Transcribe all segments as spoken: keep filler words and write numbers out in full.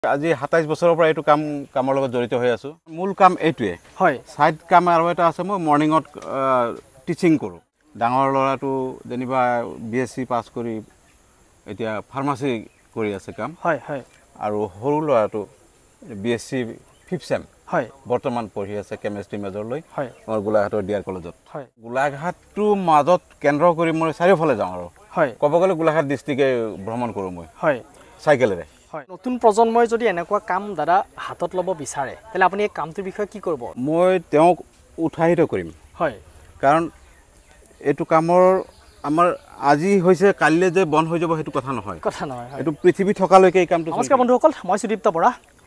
আজি সাতাইশ বছৰৰ পৰা এইটো কাম কামৰ লগত জড়িত হৈ আছো। মূল কাম এইটোৱে হয় সাইড কাম আৰু এটা আছে মই মৰ্নিংত টিচিং কৰো। ডাঙৰ ল'ৰাটো যেনিবা বিএসসি পাস কৰি এতিয়া ফাৰ্মাসি কৰি আছে কাম। হয় হয় আৰু সৰু ল'ৰাটো বিএসসি ফিফথ সেম হয় বৰ্তমান পঢ়ি আছে কেমিষ্ট্ৰি মেজৰ লৈ হয় মই গোলাঘাটৰ ডিআৰ কলেজত। হয় গোলাঘাটটো মাজত কেন্দ্ৰ কৰি মই চাৰিওফালে যাওঁ আৰু হয় ক'ব গ'লে গোলাঘাট ডিষ্ট্ৰিক্টে ভ্ৰমণ কৰো মই হয় চাইকেলেৰে। হয় নতুন প্ৰজন্মই যদি এনেকুৱা কাম দাদা হাতত ল'ব বিচাৰে তেলে আপুনি এই কামটোৰ বিষয়ে কি কৰিব? মই তেওঁক উৎসাহিত কৰিম। হয় কাৰণ এইটো কামৰ আমাৰ আজি হৈছে কালিলে যে বন্ধ হৈ যাব সেইটো কথা নহয় কথা নহয় এইটো পৃথিৱী থকালৈকে এই কামটো। নমস্কাৰ বন্ধুসকল, মই সুদীপ্ত বৰা।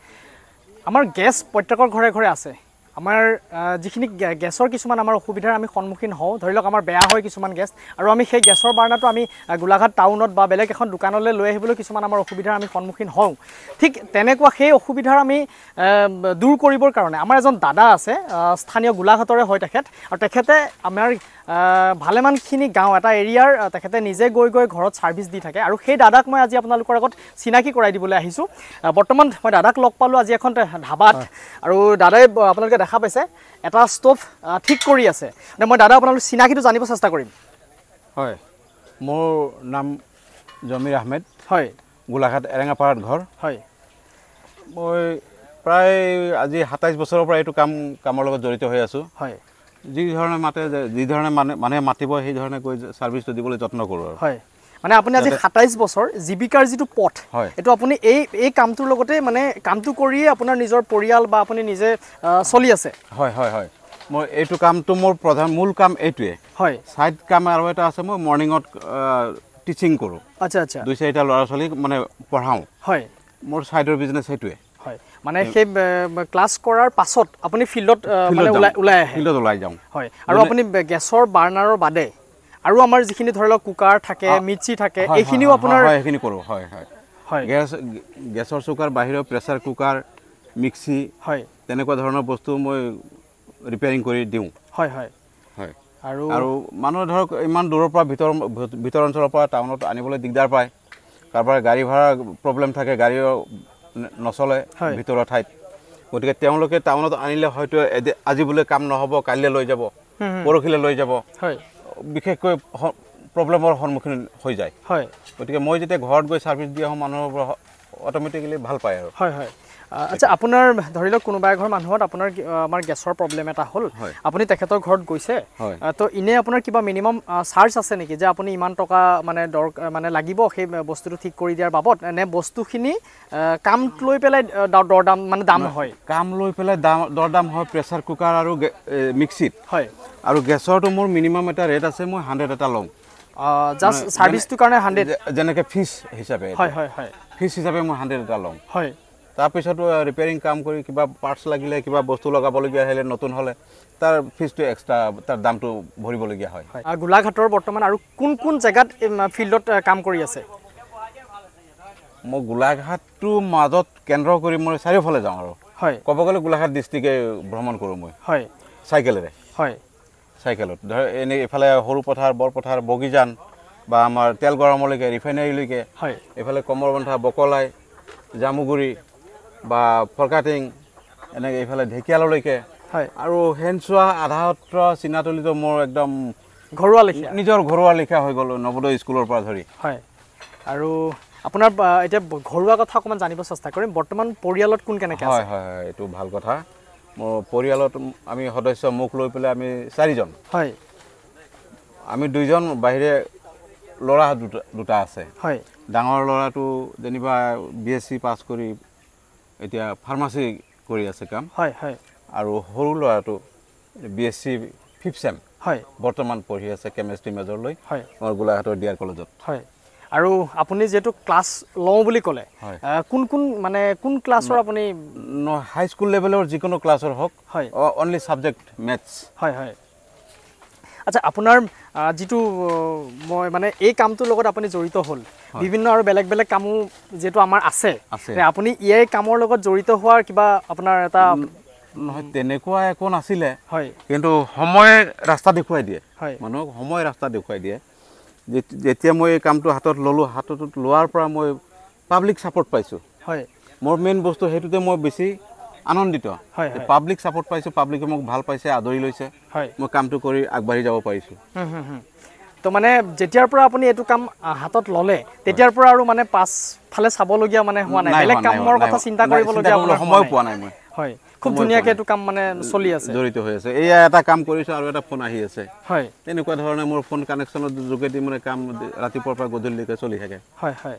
আমাৰ গেছ প্ৰত্যেকৰ ঘৰে ঘৰে আছে। আমাৰ যিখিনি গেছৰ কিছুমান আমাৰ অসুবিধাৰ আমি সন্মুখীন হওঁ, ধৰি লওক আমাৰ বেয়া হয় কিছুমান গেছ, আৰু আমি সেই গেছৰ বাৰ্ণাটো আমি গোলাঘাট টাউনত বা বেলেগ এখন দোকানলৈ লৈ আহিবলৈ কিছুমান আমাৰ অসুবিধাৰ আমি সন্মুখীন হওঁ। ঠিক তেনেকুৱা সেই অসুবিধাৰ আমি দূৰ কৰিবৰ কাৰণে আমাৰ এজন দাদা আছে, স্থানীয় গোলাঘাটৰে হয় তেখেত, আৰু তেখেতে আমাৰ ভালেমানখিনি গাঁও এটা এৰিয়াৰ তেখেতে নিজে গৈ গৈ ঘৰত ছাৰ্ভিচ দি থাকে। আৰু সেই দাদাক মই আজি আপোনালোকৰ আগত চিনাকি কৰাই দিবলৈ আহিছোঁ। বৰ্তমান মই দাদাক লগ পালোঁ আজি এখন ধাবাত, আৰু দাদাই আপোনালোকে দেখা পাইছে এটা ষ্টোভ ঠিক কৰি আছে। মই দাদা আপোনালোক চিনাকিটো জানিব চেষ্টা কৰিম। হয়, মোৰ নাম জমিৰ আহমেদ। হয়, গোলাঘাট এৰেঙাপাৰাত ঘৰ। হয়, মই প্ৰায় আজি সাতাইশ বছৰৰ পৰা এইটো কাম কামৰ লগত জড়িত হৈ আছোঁ। হয়, যি ধৰণে মাতে যি ধৰণে মানে মানুহে মাতিব সেই ধৰণে গৈ ছাৰ্ভিচটো দিবলৈ যত্ন কৰোঁ আৰু। হয়, মানে আপুনি আজি সাতাইশ বছৰ জীৱিকাৰ যিটো পথ, হয়, এইটো আপুনি এই এই কামটোৰ লগতে মানে কামটো কৰিয়ে আপোনাৰ নিজৰ পৰিয়াল বা আপুনি নিজে চলি আছে। হয় হয় হয়, মই এইটো কামটো মোৰ প্ৰধান মূল কাম এইটোৱে। হয়, ছাইড কাম আৰু এটা আছে মই মৰ্নিংত টিচিং কৰোঁ। আচ্ছা আচ্ছা, দুই চাৰিটা ল'ৰা ছোৱালীক মানে পঢ়াওঁ। হয়, মোৰ ছাইডৰ বিজনেছ সেইটোৱে। হয়, মানে সেই ক্লাছ কৰাৰ পাছত আপুনি ফিল্ডত মানে ওলাই ওলাই আহে। ফিল্ডত ওলাই যাওঁ। হয়, আৰু আপুনি গেছৰ বাৰ্ণাৰৰ বাদে আৰু আমাৰ যিখিনি ধৰি লওক কুকাৰ থাকে, মিক্সি থাকে, এইখিনিও আপোনাৰ? হয়, সেইখিনি কৰোঁ। হয় হয় হয়, গেছ গেছৰ চুকাৰ বাহিৰেও প্ৰেছাৰ কুকাৰ, মিক্সি, হয়, তেনেকুৱা ধৰণৰ বস্তু মই ৰিপেয়াৰিং কৰি দিওঁ। হয় হয় হয়, আৰু আৰু মানুহে ধৰক ইমান দূৰৰ পৰা ভিতৰ ভিতৰ অঞ্চলৰ পৰা টাউনত আনিবলৈ দিগদাৰ পায়। কাৰোবাৰ গাড়ী ভাড়া প্ৰব্লেম থাকে, গাড়ীও নচলে ভিতৰৰ ঠাইত, গতিকে তেওঁলোকে টাউনত আনিলে হয়তো আজি বোলে কাম নহ'ব, কাইলৈ লৈ যাব, পৰহিলৈ লৈ যাব। হয়, বিশেষকৈ প্ৰব্লেমৰ সন্মুখীন হৈ যায়। হয়, গতিকে মই যেতিয়া ঘৰত গৈ ছাৰ্ভিচ দি আহোঁ মানুহৰ পৰা অট'মেটিকেলি ভাল পায় আৰু। হয় হয়, আচ্ছা, আপোনাৰ ধৰি লওক কোনোবা এঘৰ মানুহত আপোনাৰ আমাৰ গেছৰ প্ৰব্লেম এটা হ'ল, আপুনি তেখেতৰ ঘৰত গৈছে, তো ইনে আপোনাৰ কিবা মিনিমাম চাৰ্জ আছে নেকি যে আপুনি ইমান টকা মানে দৰ মানে লাগিব সেই বস্তুটো ঠিক কৰি দিয়াৰ বাবদ, নে বস্তুখিনি কাম লৈ পেলাই দৰ দাম মানে দাম হয়? কাম লৈ পেলাই দাম দৰ দাম হয় প্ৰেছাৰ কুকাৰ আৰু মিক্সিত। হয়, আৰু গেছৰটো মোৰ মিনিমাম এটা ৰেট আছে, মই হাণ্ড্ৰেড এটা লওঁ। জাষ্ট ছাৰ্ভিচটোৰ কাৰণে হাণ্ড্ৰেড? যেনেকৈ ফিজ হিচাপে। হয় হয় হয়, ফিজ হিচাপে মই হাণ্ড্ৰেড এটা লওঁ। হয়, তাৰপিছতো ৰিপেয়াৰিং কাম কৰি কিবা পাৰ্টছ লাগিলে, কিবা বস্তু লগাবলগীয়া আহিলে, নতুন হ'লে তাৰ ফিজটো এক্সট্ৰা, তাৰ দামটো ভৰিবলগীয়া হয়। গোলাঘাটৰ বৰ্তমান আৰু কোন কোন জেগাত ফিল্ডত কাম কৰি আছে? মই গোলাঘাটটো মাজত কেন্দ্ৰ কৰি মই চাৰিওফালে যাওঁ আৰু। হয়, ক'ব গ'লে গোলাঘাট ডিষ্ট্ৰিক্টে ভ্ৰমণ কৰোঁ মই। হয়, চাইকেলেৰে। হয়, চাইকেলত ধৰ এনেই এইফালে সৰু পথাৰ, বৰপথাৰ, বগীজান বা আমাৰ তেল গৰমলৈকে, ৰিফাইনাৰীলৈকে। হয়, এইফালে কমৰবন্ধা, বকলাই, জামুগুৰি বা ফৰকাটিং, এনেকৈ এইফালে ঢেকীয়াললৈকে। হয়, আৰু হেনচোৱা, আধাসত্ৰ, চিনাতলিতো মোৰ একদম ঘৰুৱা লিখা, নিজৰ ঘৰুৱা লিখা হৈ গ'ল, নৱোদয় স্কুলৰ পৰা ধৰি। হয়, আৰু আপোনাৰ এতিয়া ঘৰুৱা কথা অকণমান জানিব চেষ্টা কৰিম। বৰ্তমান পৰিয়ালত কোন কেনেকৈ আছে? হয় হয় হয়, এইটো ভাল কথা। মোৰ পৰিয়ালত আমি সদস্য মোক লৈ পেলাই আমি চাৰিজন। হয়, আমি দুইজন বাহিৰে ল'ৰা দুটা দুটা আছে। হয়, ডাঙৰ ল'ৰাটো যেনিবা বিএসসি পাছ কৰি এতিয়া ফাৰ্মাচি কৰি আছে কাম। হয় হয়, আৰু সৰু ল'ৰাটো বিএসসি ফিফথ সেম। হয়, বৰ্তমান পঢ়ি আছে কেমিষ্ট্ৰি মেজৰ লৈ। হয়, মই গোলাঘাটৰ ডিআৰ কলেজত। হয়, আৰু আপুনি যিহেতু ক্লাছ লওঁ বুলি ক'লে, কোন কোন মানে কোন ক্লাছৰ আপুনি? হাই স্কুল লেভেলৰ যিকোনো ক্লাছৰ হওক। হয়, অনলি ছাবজেক্ট মেথছ। হয় হয়, আচ্ছা, আপোনাৰ যিটো মই মানে এই কামটোৰ লগত আপুনি জড়িত হ'ল, বিভিন্ন আৰু বেলেগ বেলেগ কামো যিহেতু আমাৰ আছে, আপুনি এই কামৰ লগত জড়িত হোৱাৰ কিবা আপোনাৰ এটা? নহয়, তেনেকুৱা একো নাছিলে। হয়, কিন্তু সময়ে ৰাস্তা দেখুৱাই দিয়ে। হয়, মানুহক সময় ৰাস্তা দেখুৱাই দিয়ে। যেতিয়া মই এই কামটো হাতত ল'লোঁ, হাতত লোৱাৰ পৰা মই পাব্লিক ছাপোৰ্ট পাইছোঁ। হয়, মোৰ মেইন বস্তু সেইটোতে মই বেছি আনন্দিত পাব্লিক সাপোর্ট পাইছো পাব্লিকে মোক ভাল পাইছে আদৰি লৈছে মই কামটো কৰি আগবাঢ়ি যাব পাৰিছো তো মানে যেতিয়াৰ পৰা আপুনি এটো কাম হাতত ললে তেতিয়াৰ পৰা আৰু মানে পাঁচ ফালে চাবলগীয়া মানে হোৱা নাই বেলেগ কামৰ কথা চিন্তা কৰিবলগীয়া সময় পোৱা নাই মই হয় খুব ধুনিয়াকে এটো কাম মানে চলি আছে জড়িত হৈ আছে এয়া এটা কাম কৰিছো আৰু এটা ফোন আহি আছে হয় এনেকুৱা ধৰণে মোৰ ফোন কানেকচনৰ যোগেদি মানে কাম ৰাতিপুৱাৰ পৰা গধূলিলৈকে চলি থাকে হয় হয়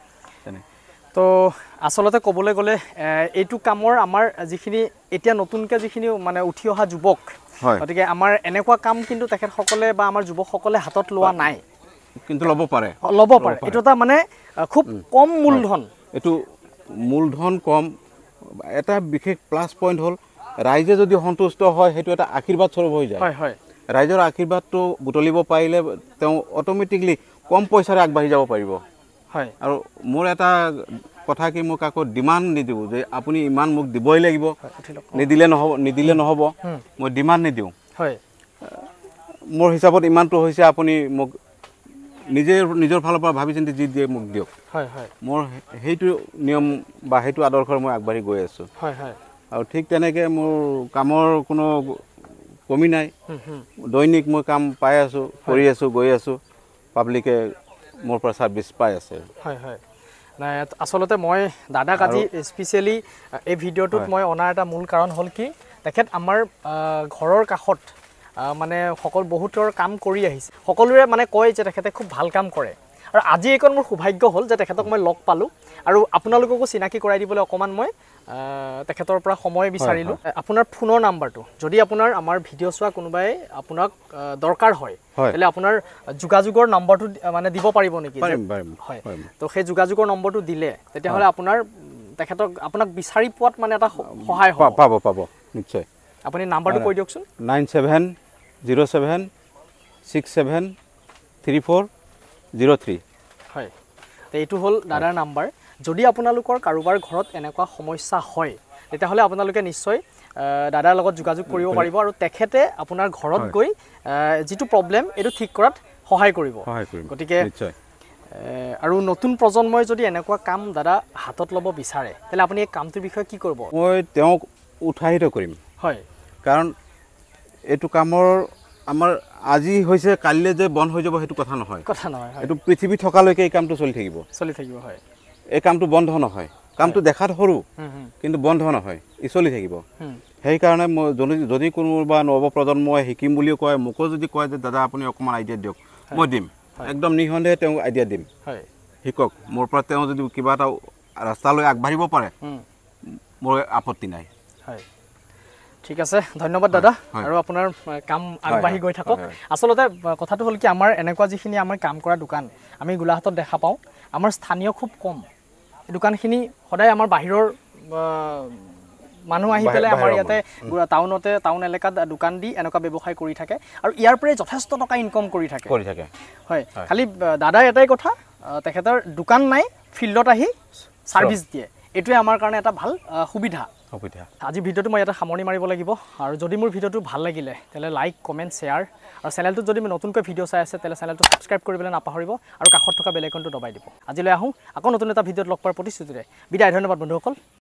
তো আসলতে ক'বলৈ গ'লে এইটো কামৰ আমাৰ যিখিনি এতিয়া নতুনকৈ যিখিনি মানে উঠি অহা যুৱক গতিকে আমাৰ এনেকুৱা কাম কিন্তু তেখেতসকলে বা আমাৰ যুৱকসকলে হাতত লোৱা নাই কিন্তু ল'ব পাৰে ল'ব পাৰে এইটো এটা মানে খুব কম মূলধন এইটো মূলধন কম এটা বিশেষ প্লাছ পইণ্ট হ'ল ৰাইজে যদি সন্তুষ্ট হয় সেইটো এটা আশীৰ্বাদ স্বৰূপ হৈ যায় হয় হয় ৰাইজৰ আশীৰ্বাদটো বুটলিব পাৰিলে তেওঁ অট'মেটিকলি কম পইচাৰে আগবাঢ়ি যাব পাৰিব হয় আৰু মোৰ এটা কথা কি মোক আকৌ ডিমাণ্ড নিদিওঁ যে আপুনি ইমান মোক দিবই লাগিব নিদিলে নহ'ব নিদিলে নহ'ব মই ডিমাণ্ড নিদিওঁ হয় মোৰ হিচাপত ইমানটো হৈছে আপুনি মোক নিজে নিজৰ ফালৰ পৰা ভাবি চিন্তি যি দিয়ে মোক দিয়ক হয় হয় মোৰ সেইটো নিয়ম বা সেইটো আদৰ্শৰ মই আগবাঢ়ি গৈ আছোঁ হয় হয় আৰু ঠিক তেনেকৈ মোৰ কামৰ কোনো কমি নাই দৈনিক মই কাম পাই আছোঁ কৰি আছোঁ গৈ আছোঁ পাব্লিকে মোৰ পৰা ছাৰ্ভিচ পাই আছে হয় হয় নাই আসলতে মই দাদাক আজি স্পেচিয়েলি এই ভিডিঅ'টোত মই অনাৰ এটা মূল কাৰণ হ'ল কি তেখেত আমাৰ ঘৰৰ কাষত মানে সকল বহুতৰ কাম কৰি আহিছে সকলোৰে মানে কয় যে তেখেতে খুব ভাল কাম কৰে আৰু আজি এইকণ মোৰ সৌভাগ্য হ'ল যে তেখেতক মই লগ পালোঁ আৰু আপোনালোককো চিনাকি কৰাই দিবলৈ অকণমান মই তেখেতৰ পৰা সময় বিচাৰিলোঁ আপোনাৰ ফোনৰ নাম্বাৰটো যদি আপোনাৰ আমাৰ ভিডিঅ' চোৱা কোনোবাই আপোনাক দৰকাৰ হয় তেতিয়াহ'লে আপোনাৰ যোগাযোগৰ নম্বৰটো মানে দিব পাৰিব নেকি হয় তো সেই যোগাযোগৰ নম্বৰটো দিলে তেতিয়াহ'লে আপোনাৰ তেখেতক আপোনাক বিচাৰি পোৱাত মানে এটা সহায় হ'ব পাব পাব নিশ্চয় আপুনি নাম্বাৰটো কৈ দিয়কচোন nine seven zero' seven six seven three four zero' three হয় তো এইটো হ'ল দাদাৰ নাম্বাৰ যদি আপোনালোকৰ কাৰোবাৰ ঘৰত এনেকুৱা সমস্যা হয় তেতিয়াহ'লে আপোনালোকে নিশ্চয় দাদাৰ লগত যোগাযোগ কৰিব পাৰিব আৰু তেখেতে আপোনাৰ ঘৰত গৈ যিটো প্ৰব্লেম এইটো ঠিক কৰাত সহায় কৰিব গতিকে আৰু নতুন প্ৰজন্মই যদি এনেকুৱা কাম দাদা হাতত ল'ব বিচাৰে তেতিয়াহ'লে আপুনি এই কামটোৰ বিষয়ে কি কৰিব মই তেওঁক উৎসাহিত কৰিম হয় কাৰণ এইটো কামৰ আমাৰ আজি হৈছে কাইলৈ যে বন্ধ হৈ যাব সেইটো কথা নহয় কথা নহয় এইটো পৃথিৱী থকালৈকে এই কামটো চলি থাকিব চলি থাকিব হয় এই কামটো বন্ধ নহয় কামটো দেখাত সৰু কিন্তু বন্ধ নহয় ই চলি থাকিব সেইকাৰণে মই যদি যদি কোনোবা নৱপ্ৰজন্মই শিকিম বুলিও কয় মোকো যদি কয় যে দাদা আপুনি অকণমান আইডিয়া দিয়ক মই দিম একদম নিঃসন্দেহে তেওঁক আইডিয়া দিম শিকক মোৰ পৰা তেওঁ যদি কিবা এটা ৰাস্তালৈ আগবাঢ়িব পাৰে মোৰ আপত্তি নাই হয় ঠিক আছে ধন্যবাদ দাদা আৰু আপোনাৰ কাম আগবাঢ়ি গৈ থাকক আসলতে কথাটো হ'ল কি আমাৰ এনেকুৱা যিখিনি আমাৰ কাম কৰা দোকান আমি গোলাঘাটত দেখা পাওঁ আমাৰ স্থানীয় খুব কম এই দোকানখিনি সদায় আমাৰ বাহিৰৰ মানুহ আহি পেলাই আমাৰ ইয়াতে টাউনতে টাউন এলেকাত দোকান দি এনেকুৱা ব্যৱসায় কৰি থাকে আৰু ইয়াৰ পৰাই যথেষ্ট টকা ইনকম কৰি থাকে কৰি থাকে হয় খালি দাদাৰ এটাই কথা তেখেতৰ দোকান নাই ফিল্ডত আহি ছাৰ্ভিচ দিয়ে এইটোৱে আমাৰ কাৰণে এটা ভাল সুবিধা সুবিধা আজি ভিডিঅ'টো মই এটা সামৰণি মাৰিব লাগিব আৰু যদি মোৰ ভিডিঅ'টো ভাল লাগিলে তেতিয়াহ'লে লাইক কমেণ্ট শ্বেয়াৰ আৰু চেনেলটোত যদি নতুনকৈ ভিডিঅ' চাই আছে তেতিয়াহ'লে চেনেলটো ছাবস্ক্ৰাইব কৰিবলৈ নাপাহৰিব আৰু কাষত থকা বেল আইকনটো দবাই দিব আজিলৈ আহোঁ আকৌ নতুন এটা ভিডিঅ'ত লগ পোৱাৰ প্ৰতিশ্ৰুতিৰে বিদায় ধন্যবাদ বন্ধুসকল।